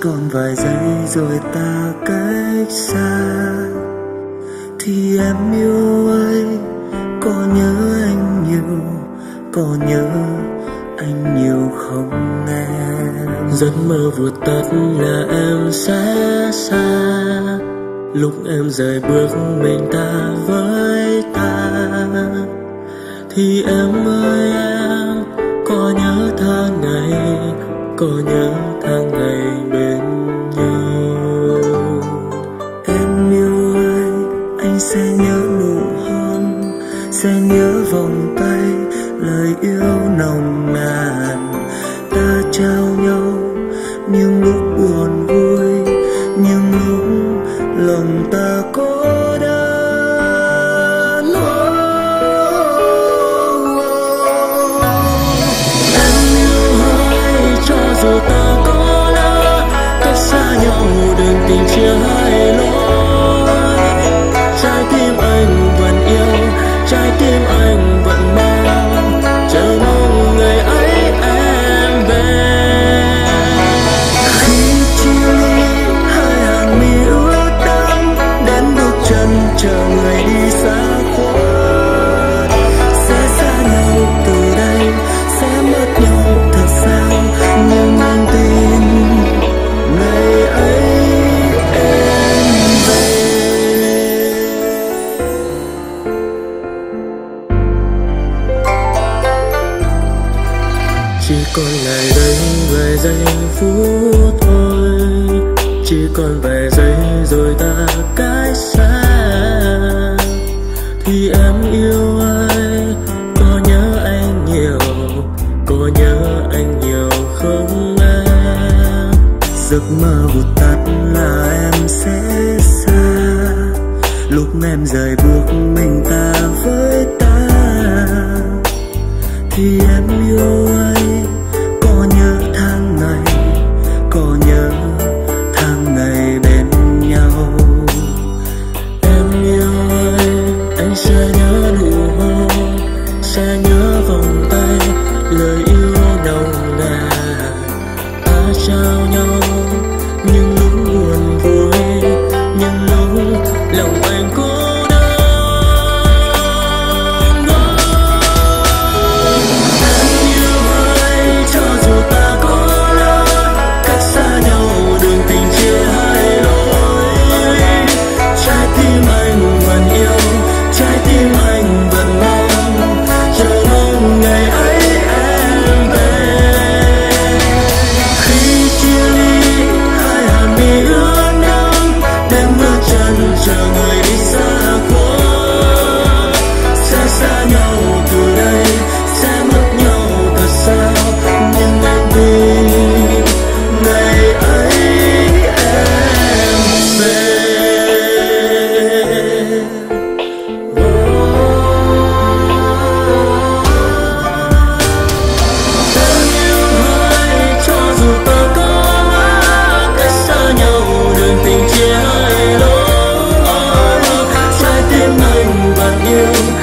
còn vài giây rồi ta cách xa. Thì em yêu anh, có nhớ anh nhiều, có nhớ anh nhiều không em? Giấc mơ vụt tắt là em sẽ xa, lúc em rời bước mình ta với ta. Thì em ơi em, có nhớ tháng ngày, có nhớ tháng ngày bên nhau. Em yêu anh sẽ nhớ nụ hôn, sẽ nhớ vòng tay, lời yêu nồng nàn ta trao nhau. Nhưng lúc buồn vui, nhưng lúc lòng ta cô đơn. Em yêu ơi, cho dù ta có lỡ cách xa nhau, đường tình chia hai lối. Trái tim anh vẫn yêu, trái tim anh vẫn mong, chờ mong ngày ấy em về. Khi chia ly hai hàng mi ướt đẫm, đến bước chân chờ người đi xa khuất. Sẽ xa nhau từ đây, sẽ mất nhau thật sao, nhưng anh tin ngày ấy em về. Chỉ còn lại đây vài giây phút thôi, chỉ còn vài giây rồi ta cách xa. Thì em yêu ai, có nhớ anh nhiều, có nhớ anh nhiều không em? Giấc mơ vụt tắt là em sẽ xa, lúc em rời bước mình ta với ta. Thì em yêu anh, có nhớ tháng ngày, có nhớ tháng ngày bên nhau. Em yêu anh sẽ nhớ nụ hôn, sẽ nhớ vòng tay, lời yêu nồng nàn ta trao nhau. Nhưng lúc buồn vui, nhưng lúc lòng anh cô trái tim anh vẫn yêu.